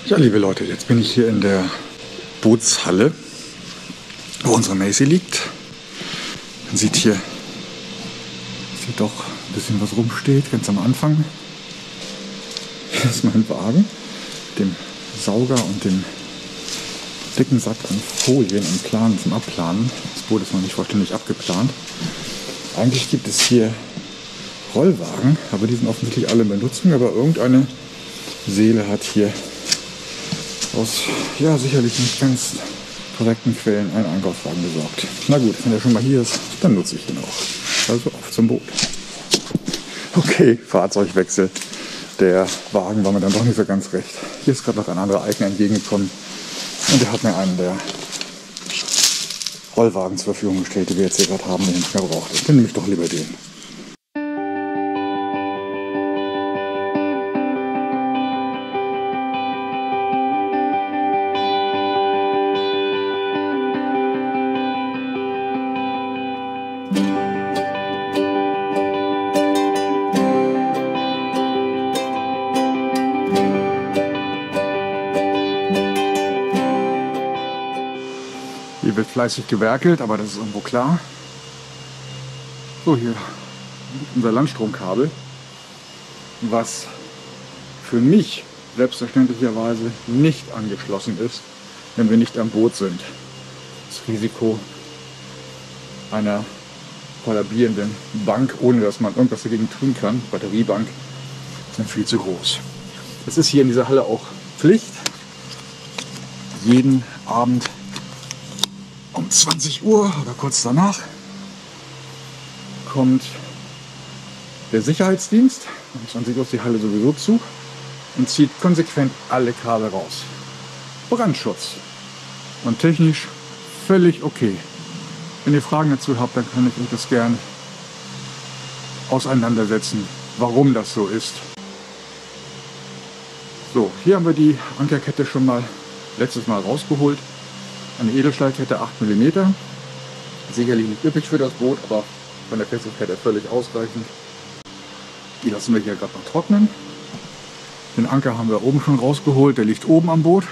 Ja, liebe Leute, jetzt bin ich hier in der Bootshalle, wo unsere Macy liegt. Man sieht hier, doch ein bisschen was rumsteht, ganz am Anfang. Hier ist mein Wagen, mit dem Sauger und dem dicken Sack an Folien und Planen zum Abplanen. Das Boot ist noch nicht vollständig abgeplant. Eigentlich gibt es hier Rollwagen, aber die sind offensichtlich alle in Benutzung, aber irgendeine Seele hat hier aus, ja, sicherlich nicht ganz korrekten Quellen einen Einkaufswagen besorgt. Na gut, wenn er schon mal hier ist, dann nutze ich ihn auch. Also auf zum Boot. Okay, Fahrzeugwechsel. Der Wagen war mir dann doch nicht so ganz recht. Hier ist gerade noch ein anderer Eigner entgegengekommen und der hat mir einen der Rollwagen zur Verfügung gestellt, die wir jetzt hier gerade haben, den ich nicht mehr brauchte. Dann nehme ich doch lieber den. Hier wird fleißig gewerkelt, aber das ist irgendwo klar. So, hier liegt unser Landstromkabel, was für mich selbstverständlicherweise nicht angeschlossen ist, wenn wir nicht am Boot sind. Das Risiko einer kollabierenden Bank, ohne dass man irgendwas dagegen tun kann, Batteriebank, ist dann viel zu groß. Es ist hier in dieser Halle auch Pflicht, jeden Abend um 20 Uhr oder kurz danach kommt der Sicherheitsdienst. Um 20 Uhr ist die Halle sowieso zu und zieht konsequent alle Kabel raus. Brandschutz. Und technisch völlig okay. Wenn ihr Fragen dazu habt, dann kann ich euch das gern auseinandersetzen, warum das so ist. So, hier haben wir die Ankerkette schon mal letztes Mal rausgeholt. Eine Edelstahlkette 8 mm. Sicherlich nicht üppig für das Boot, aber von der Festigkeit her völlig ausreichend. Die lassen wir hier gerade noch trocknen. Den Anker haben wir oben schon rausgeholt, der liegt oben am Boot.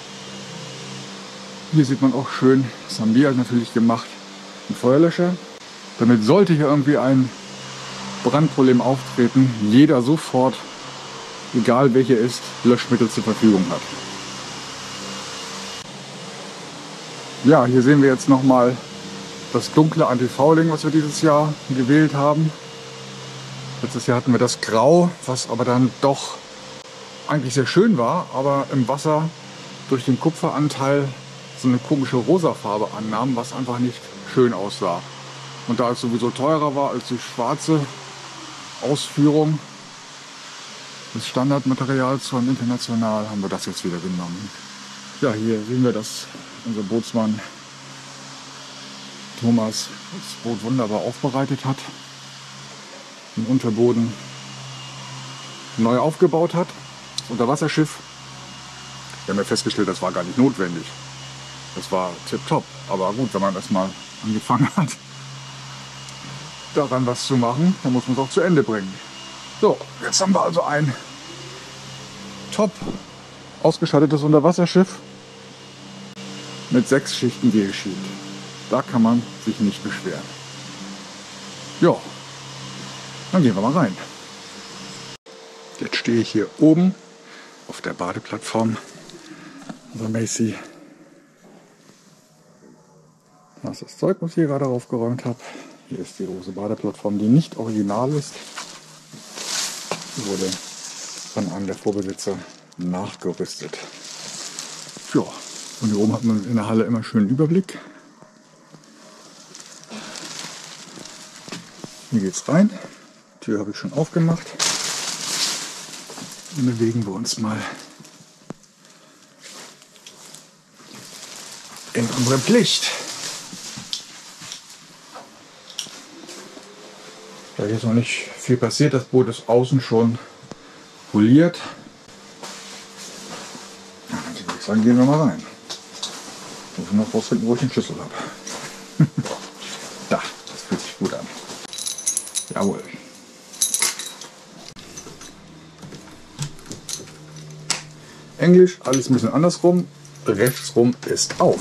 Hier sieht man auch schön, das haben wir natürlich gemacht, einen Feuerlöscher. Damit sollte hier irgendwie ein Brandproblem auftreten, jeder sofort, egal welcher ist, Löschmittel zur Verfügung hat. Ja, hier sehen wir jetzt nochmal das dunkle Anti-Fouling, was wir dieses Jahr gewählt haben. Letztes Jahr hatten wir das Grau, was aber dann doch eigentlich sehr schön war, aber im Wasser durch den Kupferanteil so eine komische Rosafarbe annahm, was einfach nicht schön aussah. Und da es sowieso teurer war als die schwarze Ausführung des Standardmaterials von International, haben wir das jetzt wieder genommen. Ja, hier sehen wir, dass unser Bootsmann Thomas das Boot wunderbar aufbereitet hat, den Unterboden neu aufgebaut hat, das Unterwasserschiff. Wir haben ja festgestellt, das war gar nicht notwendig. Das war tipptopp. Aber gut, wenn man das mal angefangen hat, daran was zu machen, dann muss man es auch zu Ende bringen. So, jetzt haben wir also ein top ausgestattetes Unterwasserschiff mit 6 Schichten Gel-Shield. Da kann man sich nicht beschweren. Ja, dann gehen wir mal rein. Jetzt stehe ich hier oben auf der Badeplattform unserer Macy. Das ist das Zeug, was ich hier gerade aufgeräumt habe. Hier ist die große Badeplattform, die nicht original ist. Die wurde von einem der Vorbesitzer nachgerüstet. Ja, und hier oben hat man in der Halle immer schön einen Überblick. Hier geht's rein. Die Tür habe ich schon aufgemacht. Dann bewegen wir uns mal in unserem Licht. Da hier ist noch nicht viel passiert. Das Boot ist außen schon poliert. Ja, dann würde ich sagen, gehen wir mal rein. Muss ich noch rausfinden, wo ich den Schlüssel habe. Da, das fühlt sich gut an. Jawohl. Englisch, alles ein bisschen andersrum. Rechtsrum ist auf.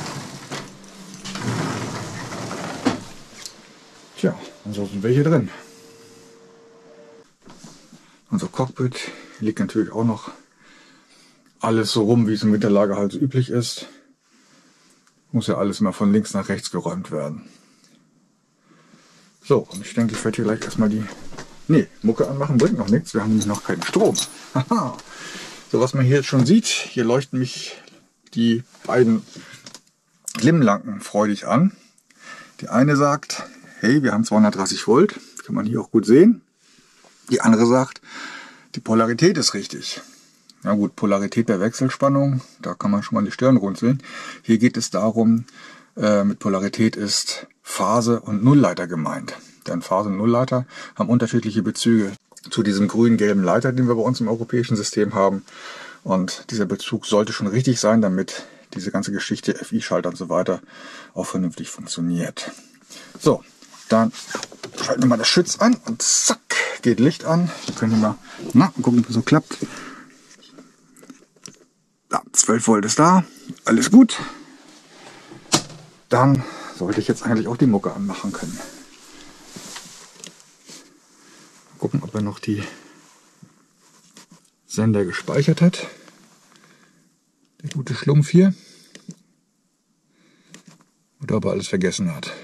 Tja, und so sind wir hier drin. Unser Cockpit liegt natürlich auch noch alles so rum, wie es im Winterlager halt so üblich ist. Muss ja alles immer von links nach rechts geräumt werden. So, und ich denke, ich werde hier gleich erstmal die Mucke anmachen. Bringt noch nichts, wir haben nämlich noch keinen Strom. Haha. So, was man hier jetzt schon sieht, hier leuchten mich die beiden Glimmlampen freudig an. Die eine sagt, hey, wir haben 230 Volt, das kann man hier auch gut sehen. Die andere sagt, die Polarität ist richtig. Na gut, Polarität bei Wechselspannung, da kann man schon mal die Stirn runzeln. Hier geht es darum, mit Polarität ist Phase und Nullleiter gemeint. Denn Phase und Nullleiter haben unterschiedliche Bezüge zu diesem grün-gelben Leiter, den wir bei uns im europäischen System haben. Und dieser Bezug sollte schon richtig sein, damit diese ganze Geschichte, FI-Schalter und so weiter, auch vernünftig funktioniert. So, dann schalten wir mal das Schütz an und zack, geht Licht an. Wir können hier mal gucken, ob es so klappt. Ja, 12 Volt ist da, alles gut. Dann sollte ich jetzt eigentlich auch die Mucke anmachen können. Gucken, ob er noch die Sender gespeichert hat. Der gute Schlumpf hier. Oder ob er alles vergessen hat.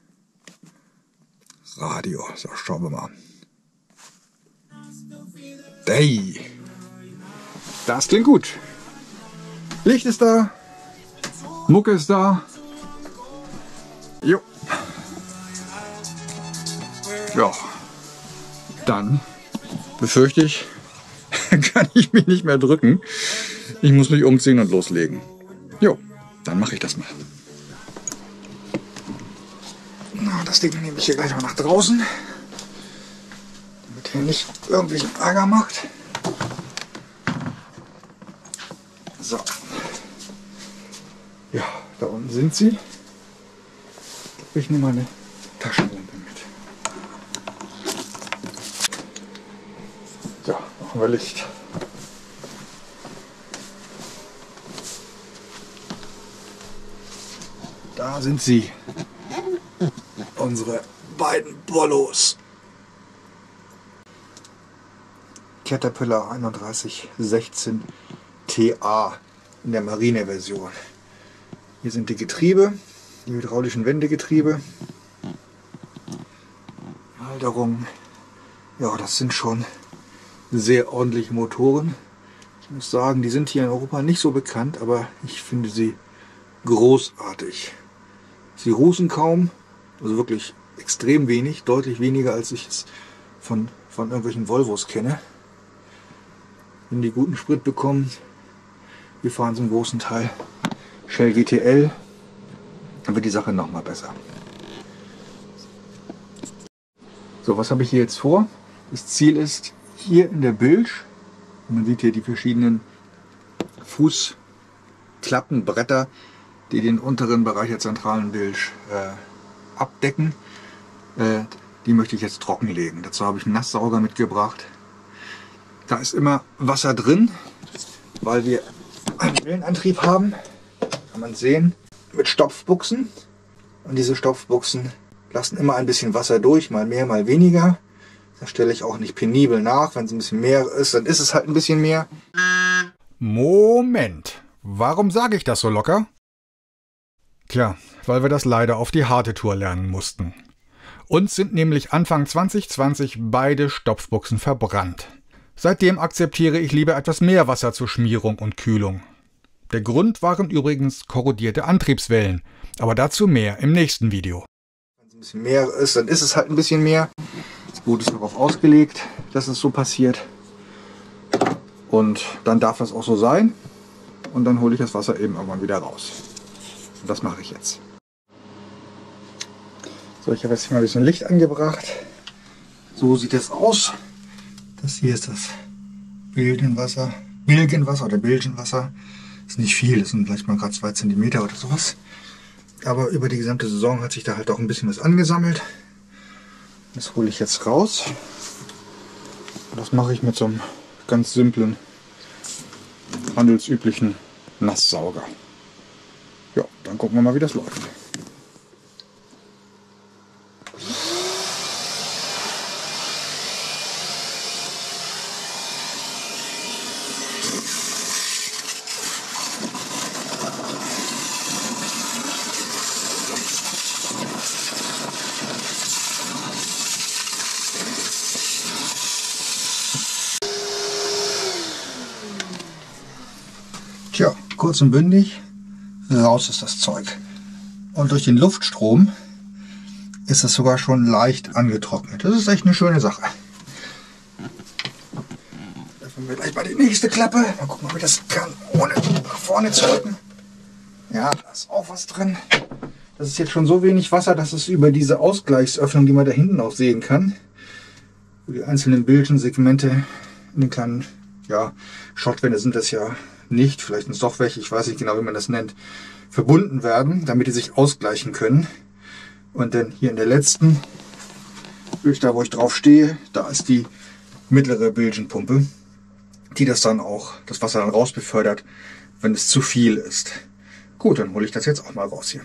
Radio, so schauen wir mal. Hey, das klingt gut. Licht ist da. Mucke ist da. Jo. Ja. Dann befürchte ich, kann ich mich nicht mehr drücken. Ich muss mich umziehen und loslegen. Jo, dann mache ich das mal. Na, das Ding nehme ich hier gleich mal nach draußen, damit hier nicht irgendwelchen Ärger macht. So. Ja, da unten sind sie. Ich nehme mal eine Taschenlampe mit. So, machen wir Licht. Da sind sie. Unsere beiden Bollos. Caterpillar 3116 TA in der Marine-Version. Hier sind die Getriebe, die hydraulischen Wendegetriebe. Halterung. Ja, das sind schon sehr ordentliche Motoren. Ich muss sagen, die sind hier in Europa nicht so bekannt, aber ich finde sie großartig. Sie rußen kaum, also wirklich extrem wenig, deutlich weniger als ich es von irgendwelchen Volvos kenne. Wenn die guten Sprit bekommen, wir fahren zum großen Teil Shell GTL, dann wird die Sache noch mal besser. So, was habe ich hier jetzt vor? Das Ziel ist hier in der Bilge, man sieht hier die verschiedenen Fußklappenbretter, die den unteren Bereich der zentralen Bilge abdecken. Die möchte ich jetzt trockenlegen. Dazu habe ich einen Nasssauger mitgebracht. Da ist immer Wasser drin, weil wir einen Wellenantrieb haben. Kann man sehen, mit Stopfbuchsen. Und diese Stopfbuchsen lassen immer ein bisschen Wasser durch, mal mehr, mal weniger. Da stelle ich auch nicht penibel nach. Wenn es ein bisschen mehr ist, dann ist es halt ein bisschen mehr. Moment, warum sage ich das so locker? Tja, weil wir das leider auf die harte Tour lernen mussten. Uns sind nämlich Anfang 2020 beide Stopfbuchsen verbrannt. Seitdem akzeptiere ich lieber etwas mehr Wasser zur Schmierung und Kühlung. Der Grund waren übrigens korrodierte Antriebswellen, aber dazu mehr im nächsten Video. Wenn es ein bisschen mehr ist, dann ist es halt ein bisschen mehr. Das Boot ist darauf ausgelegt, dass es so passiert. Und dann darf das auch so sein. Und dann hole ich das Wasser eben irgendwann wieder raus. Und das mache ich jetzt. So, ich habe jetzt hier mal ein bisschen Licht angebracht. So sieht es aus. Das hier ist das Bilgenwasser oder Bilgenwasser. Ist nicht viel, das sind vielleicht mal gerade 2 cm oder sowas. Aber über die gesamte Saison hat sich da halt auch ein bisschen was angesammelt. Das hole ich jetzt raus. Und das mache ich mit so einem ganz simplen handelsüblichen Nasssauger. Ja, dann gucken wir mal, wie das läuft. Tja, kurz und bündig, raus ist das Zeug. Und durch den Luftstrom ist es sogar schon leicht angetrocknet. Das ist echt eine schöne Sache. Öffnen wir gleich mal die nächste Klappe. Mal gucken, ob ich das kann, ohne nach vorne zu drücken. Ja, da ist auch was drin. Das ist jetzt schon so wenig Wasser, dass es über diese Ausgleichsöffnung, die man da hinten auch sehen kann, wo die einzelnen Bildschirmsegmente in den kleinen, ja, Schottwände sind das ja nicht, vielleicht sind es doch welche, ich weiß nicht genau, wie man das nennt, verbunden werden, damit die sich ausgleichen können. Und dann hier in der letzten, da wo ich drauf stehe, da ist die mittlere Bilgenpumpe, die das Wasser dann raus befördert, wenn es zu viel ist. Gut, dann hole ich das jetzt auch mal raus hier.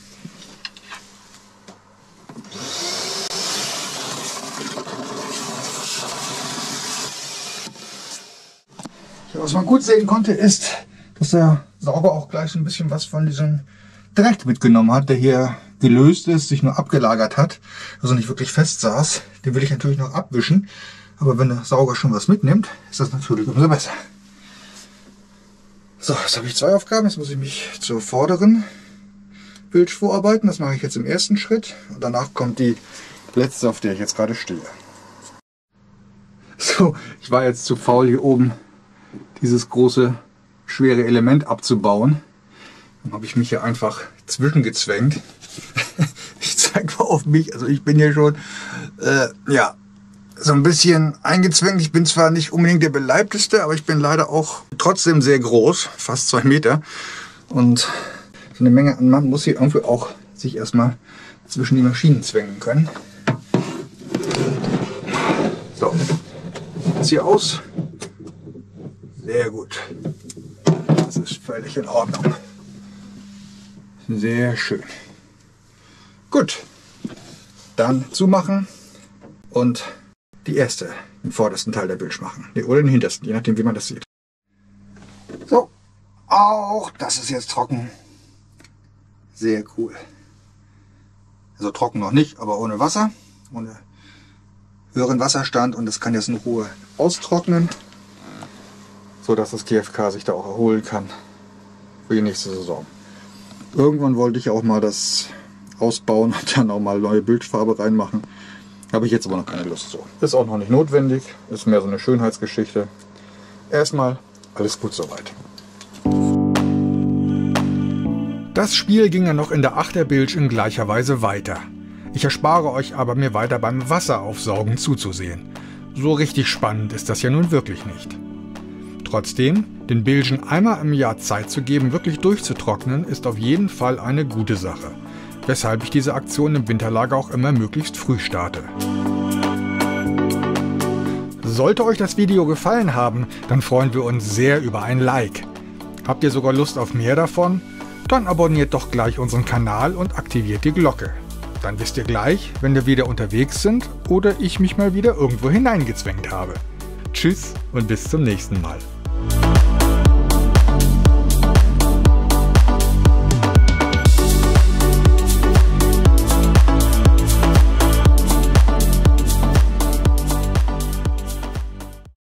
Was man gut sehen konnte, ist, dass der Sauger auch gleich so ein bisschen was von diesem Dreck mitgenommen hat, der hier gelöst ist, sich nur abgelagert hat, also nicht wirklich fest saß. Den will ich natürlich noch abwischen, aber wenn der Sauger schon was mitnimmt, ist das natürlich umso besser. So, jetzt habe ich zwei Aufgaben. Jetzt muss ich mich zur vorderen Bilge vorarbeiten. Das mache ich jetzt im ersten Schritt und danach kommt die letzte, auf der ich jetzt gerade stehe. So, ich war jetzt zu faul, hier oben dieses große, schwere Element abzubauen. Dann habe ich mich hier einfach zwischengezwängt. Ich zeige mal auf mich, also ich bin hier schon ja, so ein bisschen eingezwängt. Ich bin zwar nicht unbedingt der beleibteste, aber ich bin leider auch trotzdem sehr groß, fast 2 Meter. Und so eine Menge an Mann muss hier irgendwie auch sich erstmal zwischen die Maschinen zwängen können. So, das hier aus. Sehr gut. Das ist völlig in Ordnung. Sehr schön. Gut. Dann zumachen und die erste im vordersten Teil der Bilge machen. Oder den hintersten, je nachdem wie man das sieht. So. Auch das ist jetzt trocken. Sehr cool. Also trocken noch nicht, aber ohne Wasser. Ohne höheren Wasserstand. Und das kann jetzt in Ruhe austrocknen, so dass das GFK sich da auch erholen kann für die nächste Saison. Irgendwann wollte ich auch mal das ausbauen und dann auch mal neue Bildfarbe reinmachen. Habe ich jetzt aber noch keine Lust zu. Ist auch noch nicht notwendig, ist mehr so eine Schönheitsgeschichte. Erstmal alles gut soweit. Das Spiel ging ja noch in der 8er Bilge in gleicher Weise weiter. Ich erspare euch aber, mir weiter beim Wasseraufsaugen zuzusehen. So richtig spannend ist das ja nun wirklich nicht. Trotzdem, den Bilgen einmal im Jahr Zeit zu geben, wirklich durchzutrocknen, ist auf jeden Fall eine gute Sache, weshalb ich diese Aktion im Winterlager auch immer möglichst früh starte. Sollte euch das Video gefallen haben, dann freuen wir uns sehr über ein Like. Habt ihr sogar Lust auf mehr davon? Dann abonniert doch gleich unseren Kanal und aktiviert die Glocke. Dann wisst ihr gleich, wenn wir wieder unterwegs sind oder ich mich mal wieder irgendwo hineingezwängt habe. Tschüss und bis zum nächsten Mal.